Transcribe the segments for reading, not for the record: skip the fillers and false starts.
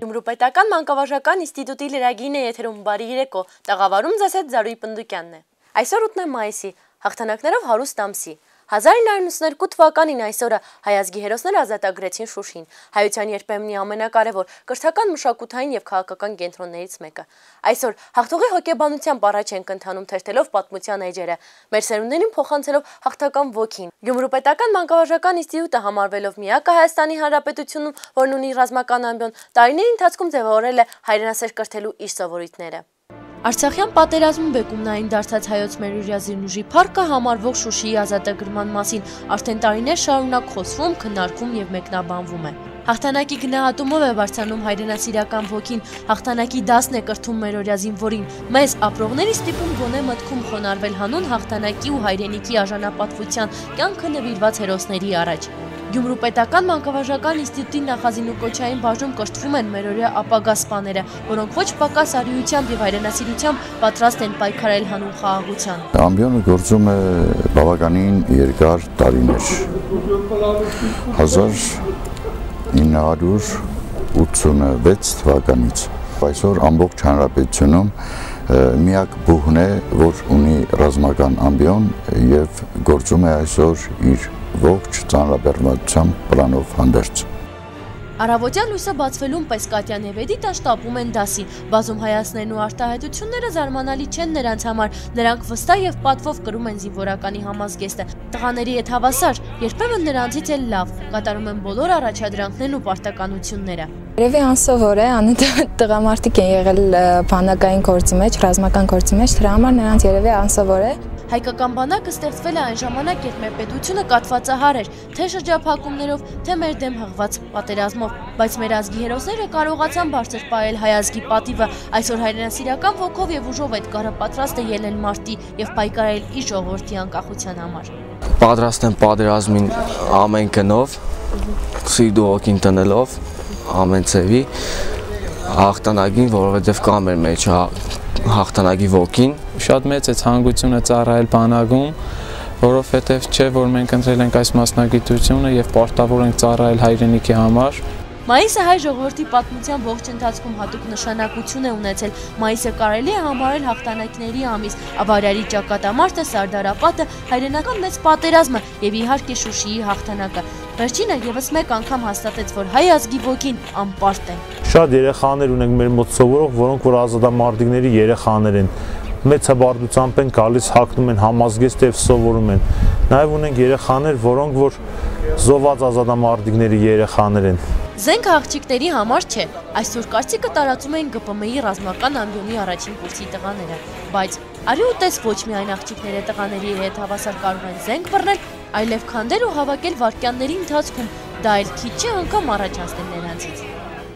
Գյումրու պետական մանկավարժական ինստիտուտի լրագիրն է եթերում բարի երեկո, տաղավարում ձեզ հետ Զարուհի Պնդուկյանն է։ Այսօր 8 մայիսի, հաղթանակներով հարուստ ամսի։ 1992 թվականին այսօրը հայ ազգի հերոսները ազատագրեցին Շուշին, հայության երբեմնի ամենակարևոր կրթական, մշակութային եւ քաղաքական կենտրոններից մեկը։ Այսօր հաղթողի հոգեբանությամբ առաջ ենք ընթանում թերթելով պատմության էջերը, մեր սերունդերին փոխանցելով հաղթական ոգին։ Գյումրու պետական մանկավարժական ինստիտուտը համարվելով միակը Հայաստանի Հանրապետությունում, որն ունի ռազմական ամբիոն, տարիների ընթացքում ձևավորել է հայրենասեր կրթելու իր սովորույթները։ Արցախյան պատերազմում բեկումնային դարձած հայոց մերուրյա զինուժի փառքը համարվող Շուշիի ազատագրման մասին արդեն տարիներ շարունակ խոսվում, քննարկվում եւ մեկնաբանվում է։ Հաղթանակի գնահատումով է բարձրանում հայրենասիրական ոգին, հաղթանակի դասն է կրթում մերօրյա զինվորին, մեզ ապրողների ստիպում գոնե մտքում խոնարհվել հանուն հաղթանակի ու հայրենիքի արժանապատվության կյանքը նվիրված հերոսների առաջ։ Գյումրու պետական մանկավարժական ինստիտուտի նախազինու կոչային բաժնում կրթվում են մերօրյա ապագա սպաները, որոնք ոչ պակաս արիությամբ եւ հայրենասիրությամբ պատրաստ են պայքարել հանուն խաղաղության։ Ամբիոնը գործում է բավականին երկար տարիներ։ 1986 թվականից այսօր ամբողջ հանրապետությունում միակ բուհն է, որ ունի ռազմական ամբիոն եւ գործում է այսօր իր ողջ ծանրաբեռնվածությամբ պլանով հանդերձ։ Առավոտյան լույսը բացվելուն պես Կատյան եւ Էդիտը շտապում են դասի, բազում հայացներն ու արտահայտությունները զարմանալի չեն նրանց համար, նրանք վստահ եւ պատվով կրում են զինվորականի համազգեստը։ Տղաների հետ հավասար, երբեմն նրանցից էլ լավ, կատարում են բոլոր առաջադրանքներն ու պարտականությունները։ Երևի անսովոր է, տղամարդիկ են եղել բանակային գործի մեջ, ռազմական գործի մեջ, դրա համար նրանց երևի անսովոր է։ Հայկական բանակը ստեղծվել է այն ժամանակ, երբ մեր պետությունը կաթվածահար էր, թե շրջափակումներով, թե մեր դեմ հղված պատերազմով, բայց մեր ազգի հերոսները կարողացան բարձր պահել հայ ազգի պատիվը, այսօր հայրենասիրական ոգով եւ ուժով այդ կառը պատրաստ է ելնել մարտի եւ պայքարել իր ժողովրդի անկախության համար։ Պատրաստ եմ պատերազմին ամեն գնով, սիրտուհոգին տնելով, ամեն ձևի հաղթանակին, որովհետեւ կա մեր մեջ հաղթանակի ոգին։ Շատ մեծ է ցանկությունը ծառայել բանակում, որովհետև չէ, որ մենք ընտրել ենք այս մասնագիտությունը եւ պարտավոր ենք ծառայել հայրենիքի համար։ Մայիսը հայ ժողովրդի պատմության ողջ ընթացքում հատուկ նշանակություն է ունեցել։ Մայիսը կարելի է համարել հաղթանակների ամիս, ավարյալի ճակատամարտը, Սարդարապատը, հայրենական մեծ պատերազմը եւ իհարկե Շուշիի հաղթանակը։ Վերջինը եւս մեկ անգամ հաստատեց, որ հայ ազգի ոգին անպարտ է։ Շատ երեխաներ ունենք մեր մոտ սովորող, որոնք որ ազատամարտիկների երեխաներ են։ Մեծ հբարդությամբ են գալիս, հագնում են համազգեստ եւ սովորում են։ Նաեւ ունենք երեխաներ, որոնք որ զոհված ազատամարտիկների երեխաներ են։ Զենքը աղջիկների համար չէ, այսօր կարծիքը տարածում են ԳՊՄ-ի ռազմական ամբիոնի առաջին կուրսի տղաները, բայց արի ու տես ոչ միայն աղջիկները տղաների հետ հավասար կարող են զենք բռնել, այլև քանդել ու հավաքել վայրկյանների ընթացքում, դա էլ քիչ չէ անգամ առաջ հասնել նրանցից։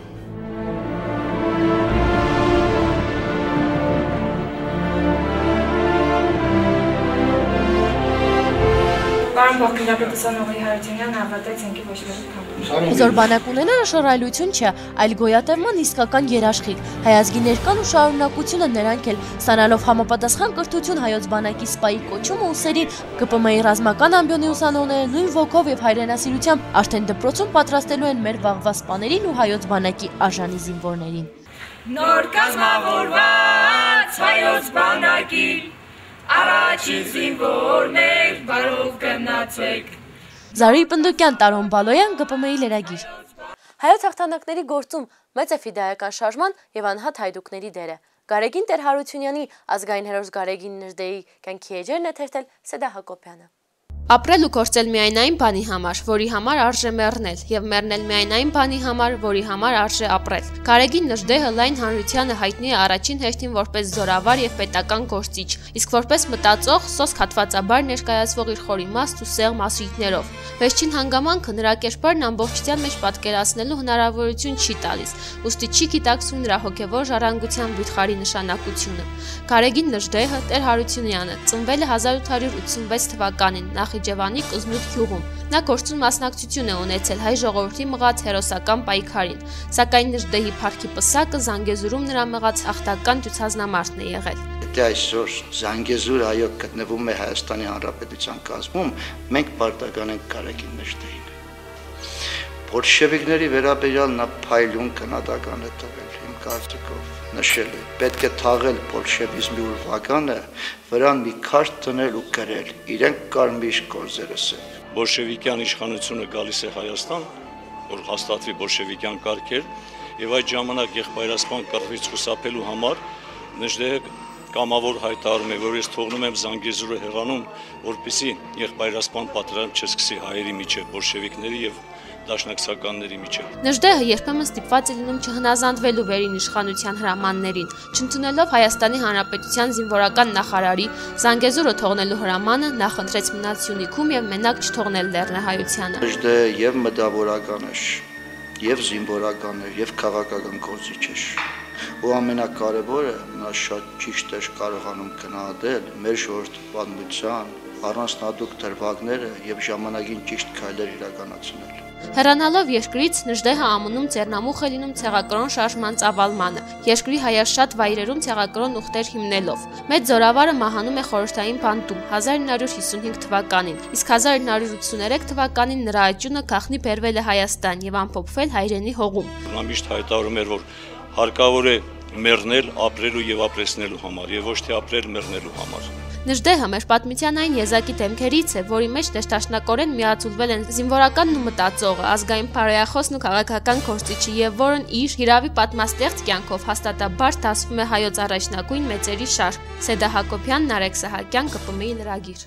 Պարոն Բաղդասարյանի Հարությունյան հավատաց ենք ոչ մեկ Հզոր բանակ ունենալը շռայլություն չէ, այլ գոյատևման իսկական երաշխիք։ Հայ ազգի ներկան ու շարունակությունը նրանք էլ, ստանալով համապատասխան կրթություն հայոց բանակի սպայի կոչումը ուսերին, ԳՊՄ-ի ռազմական ամբիոնի ուսանողները նույն ոգով եւ հայրենասիրությամբ արդեն դպրոցում պատրաստելու են մեր վաղվա սպաներին ու հայոց բանակի արժանի զինվորներին։ Նոր կազմավորված հայոց բանակի Առաջին զինվորներ, բարով գնացեք։ Զարուհի Պնդուկյան, Տարոն Բալոյան, ԳՊՄ-ի լրագիր։ Հայոց հաղթանակների գործում մեծ է ֆիդայական շարժման եւ անհատ հայդուկների դերը։ Գարեգին Տեր-Հարությունյանի ազգային հերոս Գարեգին Նժդեի կյանքի էջերն է թերթել Սեդա Հակոբյանը։ Ապրել ու կործել միայն այն բանի համար, որի համար արժե մեռնել, եւ մեռնել միայն այն բանի համար, որի համար արժե ապրել։ Գարեգին Նժդեհը լայն հանրությանը հայտնի է առաջին հերթին որպես զորավար եւ պետական գործիչ, իսկ որպես մտածող, սոսկ հատվածաբար ներկայացվող իր խորիմաստ ու սեղ մասույթներով։ Վերջին հանգամանքը նրա կերպարն ամբողջության մեջ պատկերացնելու հնարավորություն չի տալիս, ուստի չի գիտակցում նրա հոգեվոր ժառանգության վիթխարի նշանակությունը։ Գարեգին Նժդեհը Տեր-Հարությունյանը ծնվել է 1886 թվականին Նախիջևանի Կզնուտ գյուղում։ Նա գործուն մասնակցություն է ունեցել հայ ժողովրդի մղած հերոսական պայքարին, սակայն Նժդեհի փառքի պսակը Զանգեզուրում նրա մղած հաղթական ցուցազնամարտն է եղել։ Դե այսօր Զանգեզուր այո գտնվում է Հայաստանի Հանրապետության կազմում, մենք պարտական ենք Գարեգին Նժդեհին։ Բոլշևիկների վերաբերյալ նա փայլուն քննադատական է տվել իմ կարծիքով, նշել է. պետք է թաղել բոլշևիզմի ուրվականը, վրան մի քարտ դնել ու գրել, իրենք կարմիր կորզերը սև։ Բոլշևիկյան իշխանությունը գալիս է Հայաստան, որ հաստատվի բոլշևիկյան կարգեր, եւ այդ ժամանակ եղբայրասպան կռվից խուսափելու համար Նժդեհը կամավոր հայտարարում է, որ ես թողնում եմ Զանգեզուրը հեռանում, որպեսզի եղբայրասպան պատերազմ չսկսի հայերի միջև, բոլշևիկների եւ դաշնակցականների միջև։ Նժդեհը երբեմն ստիպված է լինում չհնազանդվելու վերին իշխանության հրամաններին, չընդունելով Հայաստանի Հանրապետության զինվորական նախարարի Զանգեզուրը թողնելու հրամանը, նա խնդրեց մնալ Սյունիքում եւ մենակ չթողնել Լեռնահայությանը։ Նժդեհը եւ մտավորական է, եւ զինվորական է, եւ քաղաքական գործիչ է։ Ու ամենակարևորը նա շատ ճիշտ է կարողանում գնահատել մեր ժողովրդի պատմության առանձնահատուկ դրվագները եւ ժամանակին ճիշտ քայլեր իրականացնել։ Հեռանալով երկրից Նժդեհը ԱՄՆ-ում ձեռնամուխ է լինում ցեղակրոն շարժման ծավալմանը, երկրի հայաշատ վայրերում ցեղակրոն ուխտեր հիմնելով։ Մեծ զորավարը մահանում է խորհրդային բանտում 1955 թվականին, իսկ 1983 թվականին նրա աճյունը գաղտնի բերվել է Հայաստան եւ ամփոփվել հայրենի հողում։ Նա միշտ հայտարարում էր, որ հարկավոր է մեռնել ապրելու եւ ապրեսնելու համար եւ ոչ թե ապրել մեռնելու համար։ Նժդեհը մեր պատմության այն եզակի դեմքերից է, որի մեջ դաշնակորեն միացուլվել են զինվորականն ու մտածողը, ազգային բարոյախոսն ու քաղաքական գործիչը եւ որն իր հիրավի պատմաստեղծ կյանքով հաստատաբար դասվում է հայոց առաջնակույն մեծերի շարք։ Սեդա Հակոբյան, Նարեկ Սահակյան, ԿՊՄ-ի լրագիր։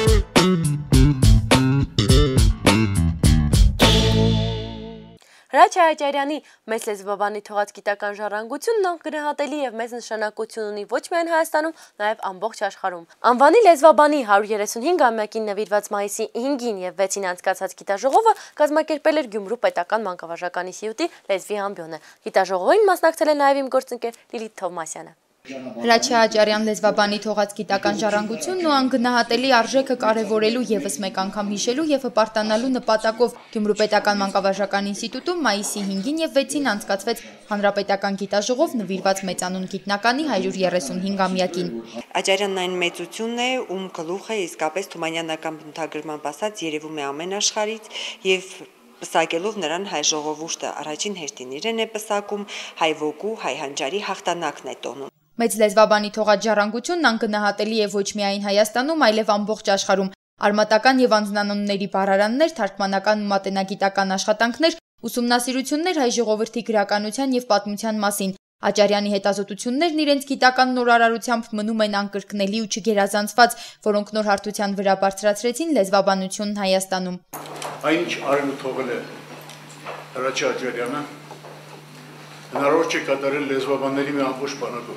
Հրաչյա Աճարյանի մեծ լեզվաբանի թողած գիտական ժառանգությունն անգնահատելի եւ մեծ նշանակություն ունի ոչ միայն Հայաստանում, նաեւ ամբողջ աշխարհում։ Անվանի լեզվաբանի 135-ամյակին նվիրված մայիսի 5-ին եւ 6-ին անցկացած գիտաժողովը կազմակերպել էր Գյումրու պետական մանկավարժական ինստիտուտի լեզվի ամբիոնը։ Գիտաժողովին մասնակցել է նաեւ իմ գործընկեր Լիլիթ Թովմասյանը։ Հրաչյա Աճարյան լեզվաբանի թողած գիտական ժառանգությունն ու անգնահատելի արժեքը կարևորելու եւս մեկ անգամ հիշելու եւ հպարտանալու նպատակով Գյումրու պետական մանկավարժական ինստիտուտում մայիսի 5-ին եւ 6-ին անցկացվեց հանրապետական գիտաժողով նվիրված մեծանուն գիտնականի 135-ամյակին։ Աճարյանն այն մեծությունն է, ում գլուխը իսկապես թումանյանական բնութագրմամբ ասած երևում է ամեն աշխարհից եւ պսակելով նրան հայ ժողովուրդը առաջին հերթին իրեն է պսակում, հայ ոգու, հայ հանճարի հաղթանակն է տոնում։ Մեծ լեզվաբանի թողած ժառանգությունն անգնահատելի է ոչ միայն Հայաստանում, այլև ամբողջ աշխարհում։ Արմատական եւ անձնանունների բառարաններ, թարգմանական ու մատենագիտական աշխատանքներ, ուսումնասիրություններ հայ ժողովրդի գրականության եւ պատմության մասին։ Աճարյանի հետազոտություններն իրենց գիտական նորարարությամբ մնում են անկրկնելի ու չգերազանցված, որոնք նոր հարթության վրա բարձրացրեցին լեզվաբանությունն Հայաստանում։ Այն ինչ արել ու թողել է Հրաչյա Աճարյանը, հնարավոր չէ կատարել լեզվաբանների մի ամբողջ բանակով։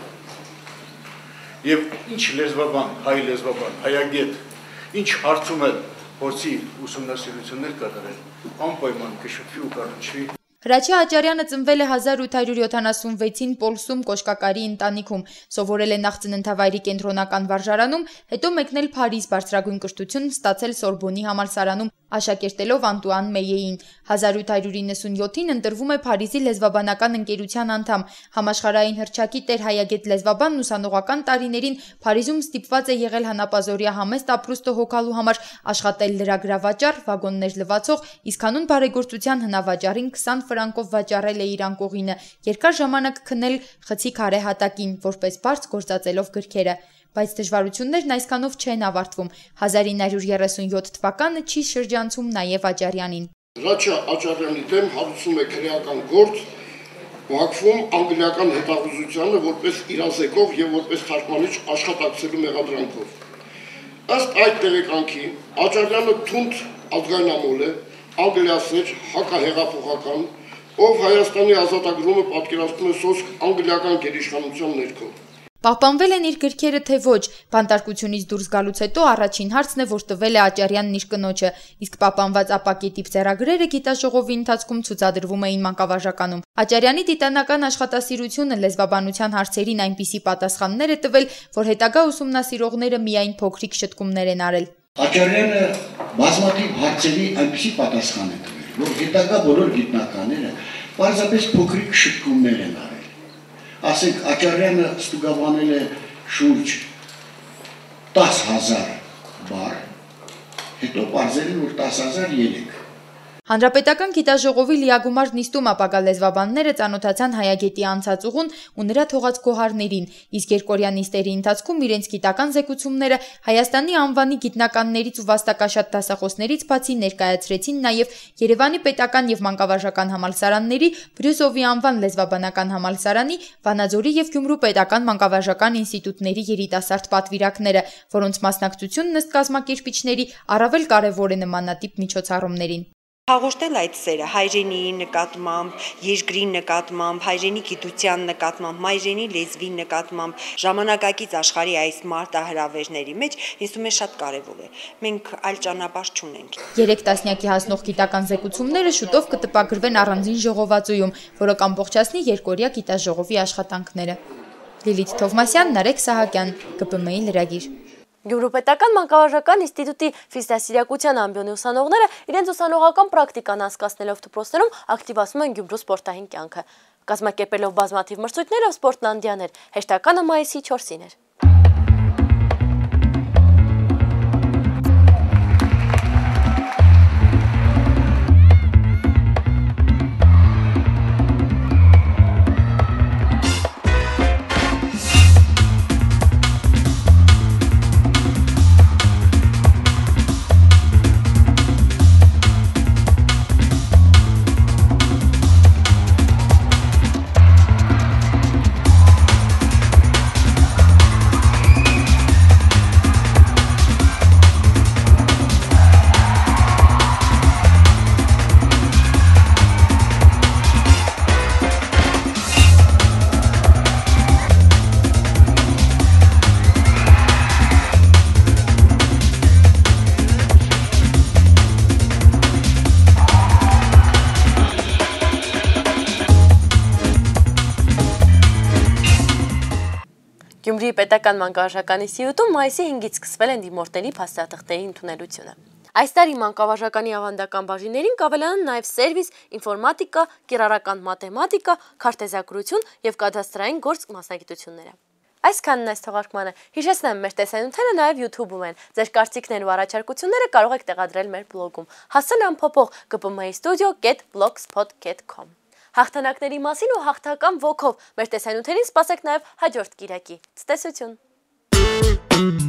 Եվ ինչ լեզվաբան, հայ լեզվաբան, հայագետ, ինչ հարցում է փորձի ուսումնասիրություններ կատարել, անպայման կշփվի ու կառաջվի։ Հրաչյա Աճարյանը ծնվել է 1876-ին Պոլսում Կոշկակարի ընտանիքում, սովորել է նախ ծննդավայրի կենտրոնական վարժարանում, հետո մեկնել Փարիզ, բարձրագույն կրթություն ստացել Սորբոնի համալսարանում, աշակերտելով Անտուան Մեյեին։ 1897-ին ընտրվում է Փարիզի լեզվաբանական ընկերության անդամ, համաշխարհային հռչակի տեր հայագետ լեզվաբանն ուսանողական տարիներին Փարիզում ստիպված է եղել հանապազօրյա համեստ ապրուստը հոգալու համար, աշխատել լրագրավաճառ, վագոններ լվացող, իսկ հանուն բարեգործության հնավաճառին 20 ֆրանկով վաճառել է իր անկողինը, երկար ժամանակ քնել խցի քարե հատակին, որպես բարձ գործածելով գրքերը։ Բայց դժվարություններն այսքանով չեն ավարտվում։ 1937 թվականը չի շրջանցում նաև Աճարյանին։ Հրաչյա Աճարյանի դեմ հարուցում է քրեական գործ, Բաքվում անգլիական հետախուզությանը որպես իրազեկող եւ որպես թարգմանիչ աշխատակցելու մեղադրանքով։ Ըստ այդ տեղեկանքի Աճարյանը թունդ ազգայնամոլ է, անգլիասեր, հակահեղափոխական, ով Հայաստանի ազատագրումը պատկերացնում է սոսկ անգլիական գերիշխանության ներքո։ Պահպանվել են իր գրքերը թե ոչ, բանտարկությունից դուրս գալուց հետո առաջին հարցն է, որ տվել է Աճարյանն իր կնոջը, իսկ պահպանված ապակետիվ ձեռագրերը գիտաժողովի ընթացքում ցուցադրվում էին մանկավարժականում։ Աճարյանի տիտանական աշխատասիրությունը լեզվաբանության հարցերին այնպիսի պատասխաններ է տվել, որ հետագա ուսումնասիրողները միայն փոքրիկ շտկումներ են արել։ Աճարյանը բազմաթիվ հարցերի այնպիսի պատասխան է տվել, որ հետագա բոլոր գիտնականները պարզապես փոքրիկ շտկումներ են արել։ Ասենք Աճարյանը ստուգաբանել է շուրջ 10,000 բառ, հետո պարզել են, որ 10,003 Հանրապետական գիտաժողովի լիագումար նիստում ապագա լեզվաբանները ծանոթացան հայագետի անցած ուղուն ու նրա թողած գոհարներին, իսկ երկօրյա նիստերի ընթացքում իրենց գիտական զեկուցումները Հայաստանի անվանի գիտնականներից ու վաստակաշատ դասախոսներից բացի ներկայացրեցին նաև Երևանի պետական եւ մանկավարժական համալսարանների, Բրյուսովի անվան լեզվաբանական համալսարանի, Վանաձորի եւ Գյումրու պետական մանկավարժական ինստիտուտների երիտասարդ պատվիրակները, որոնց մասնակցությունն ըստ կազմակերպիչների առավել կարեւոր է նմանատիպ միջոցառումներին։ Հաղորդել այդ սերը հայրենիի նկատմամբ, երկրի նկատմամբ, հայրենի գիտության նկատմամբ, մայրենի լեզվի նկատմամբ, ժամանակակից աշխարհի այս մարտահրավերների մեջ ինձ թվում է շատ կարևոր է։ Մենք այլ ճանապարհ չունենք։ 3 տասնյակի հասնող գիտական զեկուցումները շուտով կտպագրվեն առանձին ժողովածուում, որը կամբողջացնի երկօրյա գիտաժողովի աշխատանքները։ Լիլիթ Թովմասյան, Նարեկ Սահակյան, ԿՊՄ-ի լրագիր։ Գյումրու պետական մանկավարժական ինստիտուտի ֆիզդասիրակության ամբիոնի ուսանողները իրենց ուսանողական պրակտիկան անցկացնելով դպրոցներում ակտիվացնում են Գյումրու սպորտային կյանքը։ Կազմակերպելով բազմաթիվ մրցույթներ եւ սպորտնանդյաներ, հեշտականը մայիսի 4-ին էր։ Գյումրիի պետական մանկավարժական ինստիտուտում մայիսի 5-ից սկսվել են դիմորդների փաստաթղթերի ընդունելությունը։ Այս տարի մանկավարժականի ավանդական բաժիններին կավելանան նաև սերվիս, ինֆորմատիկա, կիրառական մաթեմատիկա, քարտեզագրություն եւ կադաստրային գործ մասնագիտությունները։ Այսքանն այս թողարկմանը։ Հիշեցնեմ, մեր տեսանյութերը նաև YouTube-ում են։ Ձեր կարծիքներն ու առաջարկությունները կարող եք տեղադրել մեր բլոգում։ Հասցեն ամփոփող gpmi-studio.blogspot.com Հաղթանակների մասին ու հաղթական ոգով մեր տեսանյութերին սպասեք նաև հաջորդ կիրակի։ Ցտեսություն։